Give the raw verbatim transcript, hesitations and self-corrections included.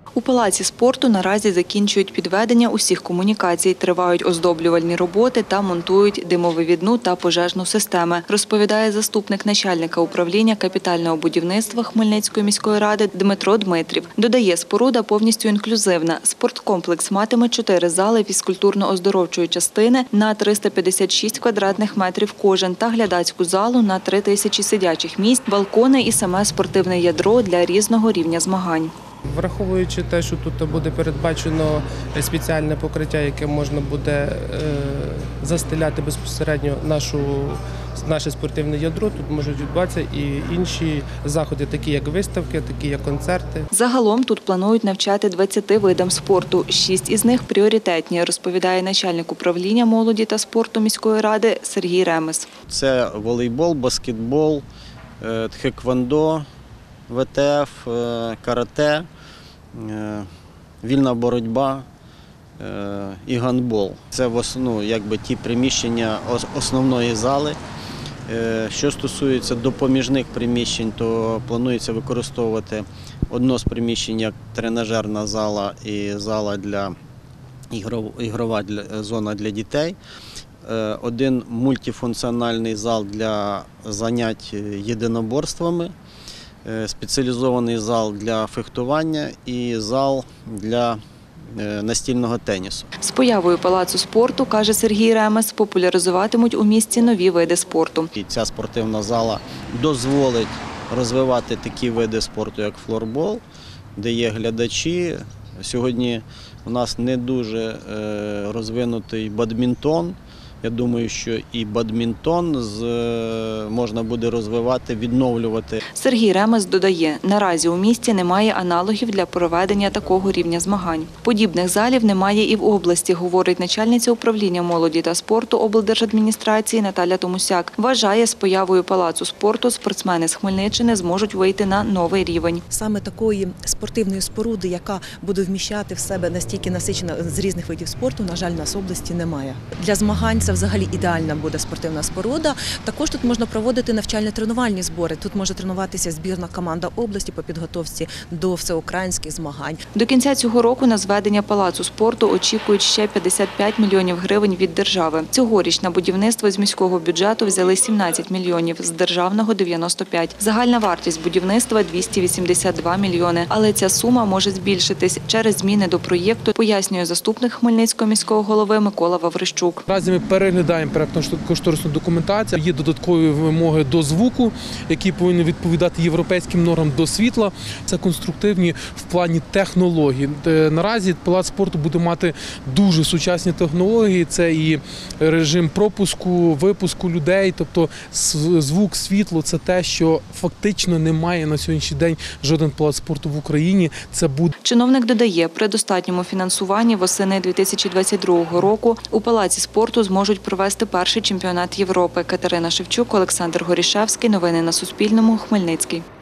У палаці спорту наразі закінчують підведення усіх комунікацій, тривають оздоблювальні роботи та монтують димовивідну та пожежну системи, розповідає заступник начальника управління капітального будівництва Хмельницької міської ради Дмитро Дмитрів. Додає, споруда повністю інклюзивна. Спорткомплекс матиме чотири зали фізкультурно-оздоровчої частини на триста п'ятдесят шість квадратних метрів кожен та глядацьку залу на три тисячі сидячих місць, балкони і саме спортивне ядро для різного рівня змагань. Враховуючи те, що тут буде передбачено спеціальне покриття, яке можна буде застеляти безпосередньо нашу, наше спортивне ядро, тут можуть відбуватися і інші заходи, такі як виставки, такі як концерти. Загалом тут планують навчати двадцяти видам спорту. Шість із них пріоритетні, розповідає начальник управління молоді та спорту міської ради Сергій Ремес. Це волейбол, баскетбол, тхеквондо, ве те еф, карате, вільна боротьба і гандбол. Це в основному якби ті приміщення основної зали. Що стосується допоміжних приміщень, то планується використовувати одно з приміщень як тренажерна зала і зала для ігрова зона для дітей. Один мультифункціональний зал для занять єдиноборствами, спеціалізований зал для фехтування і зал для настільного тенісу. З появою палацу спорту, каже Сергій Ремес, популяризуватимуть у місті нові види спорту. І ця спортивна зала дозволить розвивати такі види спорту, як флорбол, де є глядачі. Сьогодні у нас не дуже розвинутий бадмінтон. Я думаю, що і бадмінтон можна буде розвивати, відновлювати. Сергій Ремес додає, наразі у місті немає аналогів для проведення такого рівня змагань. Подібних залів немає і в області, говорить начальниця управління молоді та спорту облдержадміністрації Наталя Томусяк. Вважає, з появою палацу спорту спортсмени з Хмельниччини зможуть вийти на новий рівень. Саме такої спортивної споруди, яка буде вміщати в себе настільки насичена з різних видів спорту, на жаль, у нас в області немає. Для змагань це взагалі ідеальна буде спортивна споруда. Також тут можна проводити навчально-тренувальні збори. Тут може тренуватися збірна команда області по підготовці до всеукраїнських змагань. До кінця цього року на зведення палацу спорту очікують ще п'ятдесят п'ять мільйонів гривень від держави. Цьогоріч на будівництво з міського бюджету взяли сімнадцять мільйонів, з державного – дев'яносто п'ять. Загальна вартість будівництва – двісті вісімдесят два мільйони. Але ця сума може збільшитись через зміни до проєкту, пояснює заступник Хмельницького міського голови Микола Ваврищук. Наразі ми переглядаємо проєктно-кошторисну документацію. Є додаткові вимоги до звуку, які повинні відповідати європейським нормам, до світла. Це конструктивні в плані технологій. Наразі палац спорту буде мати дуже сучасні технології. Це і режим пропуску, випуску людей, тобто звук, світло – це те, що фактично немає на сьогоднішній день жоден палац спорту в Україні. Це буде. Чиновник додає, при достатньому фінансуванні восени дві тисячі двадцять другого року у палаці спорту зможуть провести перший чемпіонат Європи. Катерина Шевчук, Олександр Горішевський. Новини на Суспільному. Хмельницький.